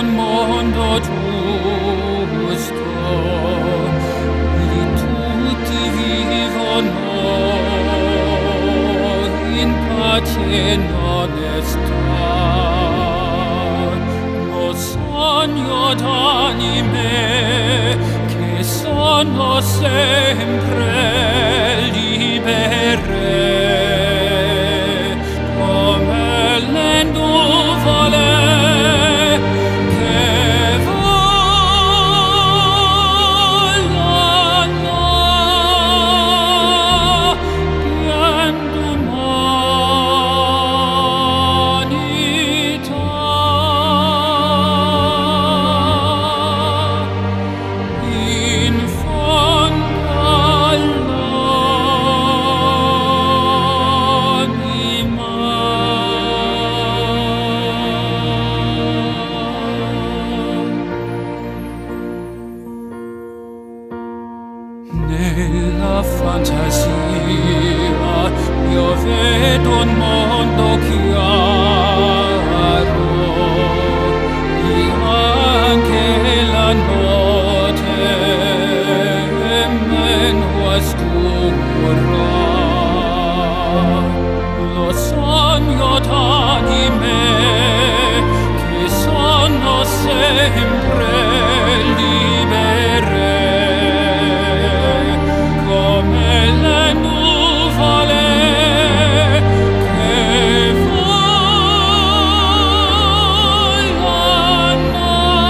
un mondo giusto, lì tutti vivono in pace e in onestà. Lo sogno d'anime che sono sempre libere, come le nuvole che volano pien d'umanità. In fondo all'anima. Nella fantasia io vedo un mondo chiaro, e anche la notte è meno oscura. Lo sogno d'anime che sono sempre libere, come le nuvole che volano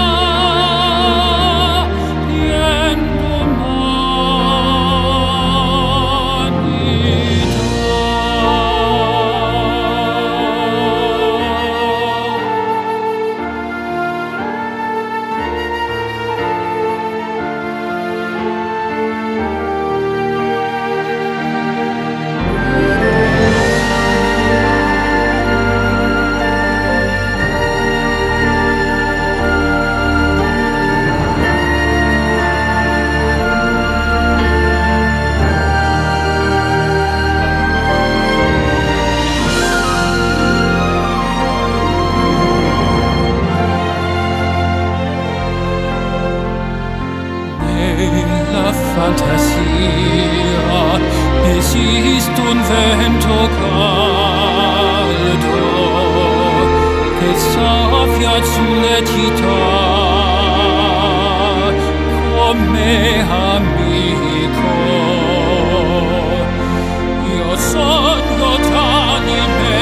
pien Nella fantasia esiste un vento caldo che soffia sulle città, come amico. Io sogno d'anime